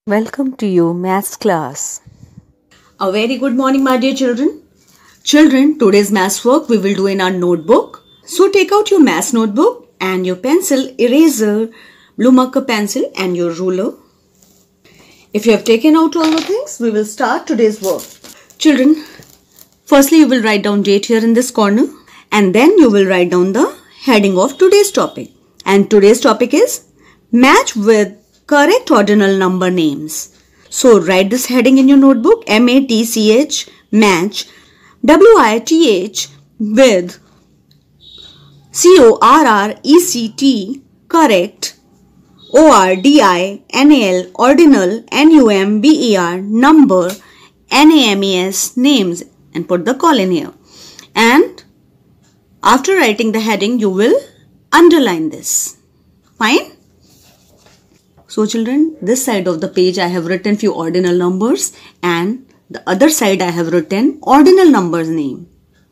Welcome to your maths class. A very good morning, my dear children. Children, today's maths work we will do in our notebook. So take out your maths notebook and your pencil, eraser, blue marker pencil and your ruler. If you have taken out all the things, we will start today's work. Children, firstly you will write down date here in this corner and then you will write down the heading of today's topic. And today's topic is match with correct ordinal number names. So write this heading in your notebook, M-A-T-C-H, match, W-I-T-H with C-O-R-R-E-C-T, correct, O-R-D-I-N-A-L, ordinal, N-U-M-B-E-R, number, N-A-M-E-S, names, and put the colon here. And after writing the heading, you will underline this. Fine? So children, this side of the page I have written few ordinal numbers and the other side I have written ordinal numbers name.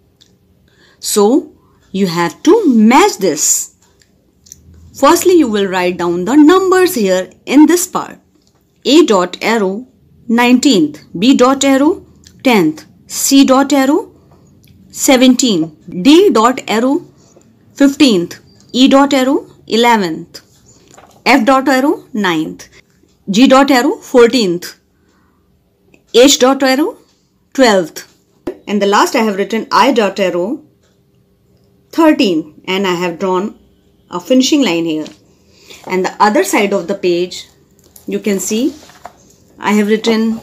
So you have to match this. Firstly, you will write down the numbers here in this part. A dot arrow 19th, B dot arrow 10th, C dot arrow 17, D dot arrow 15th, E dot arrow 11th, F dot arrow 9th, G dot arrow 14th, H dot arrow 12th, and the last I have written I dot arrow 13th, and I have drawn a finishing line here. And the other side of the page you can see I have written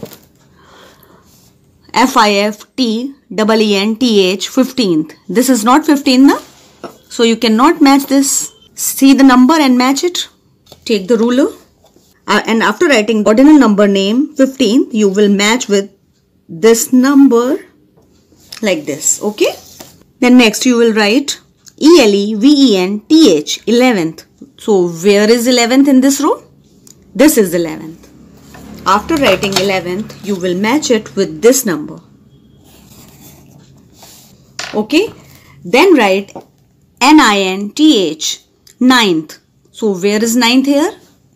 F-I-F-T-E-E-N-T-H 15th. This is not 15th, na? So you cannot match this. See the number and match it. Take the ruler and after writing ordinal number name 15th, you will match with this number like this. Okay. Then next you will write E-L-E-V-E-N-T-H 11th. So where is 11th in this row? This is 11th. After writing 11th, you will match it with this number. Okay. Then write N-I-N-T-H 9th. So where is 9th here?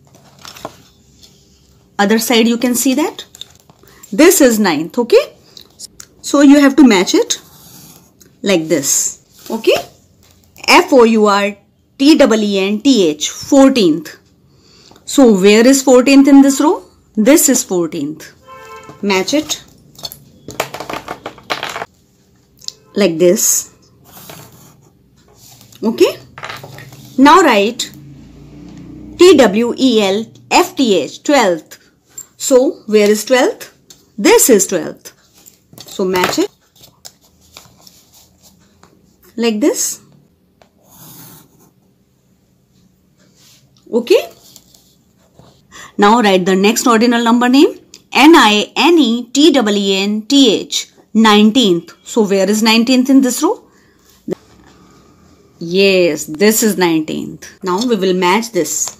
Other side you can see that. This is 9th, okay? So you have to match it like this, okay? F-O-U-R-T-E-E-N-T-H 14th. So where is 14th in this row? This is 14th. Match it like this, okay? Now write T-W-E-L-F-T-H 12th. So where is 12th? This is 12th. So match it like this. Okay. Now write the next ordinal number name N-I-N-E-T-W-E-N-T-H 19th. So where is 19th in this row? Yes, this is 19th. Now we will match this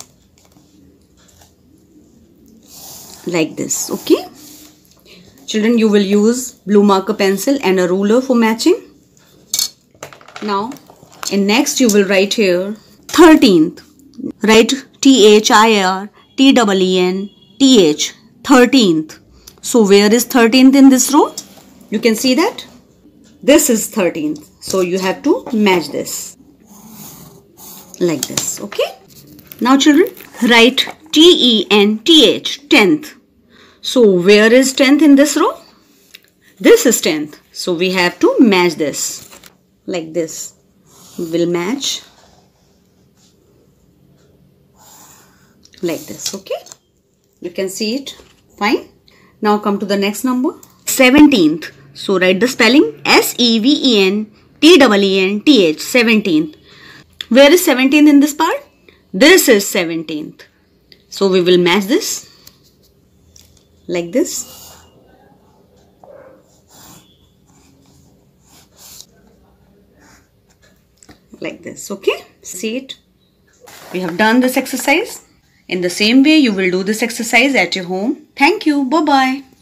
like this, okay? Children, you will use blue marker pencil and a ruler for matching. Now, in next you will write here 13th. Write T-H-I-R-T-E-E-N-T-H 13th. So where is 13th in this row? You can see that. This is 13th. So you have to match this like this, okay? Now children, write T-E-N-T-H 10th. So where is 10th in this row? This is 10th. So we have to match this like this. We will match like this, okay? You can see it. Fine. Now come to the next number. 17th. So write the spelling S-E-V-E-N-T-E-E-N-T-H 17th. Where is 17th in this part? This is 17th. So we will match this like this. Like this, okay? See it? We have done this exercise. In the same way, you will do this exercise at your home. Thank you. Bye-bye.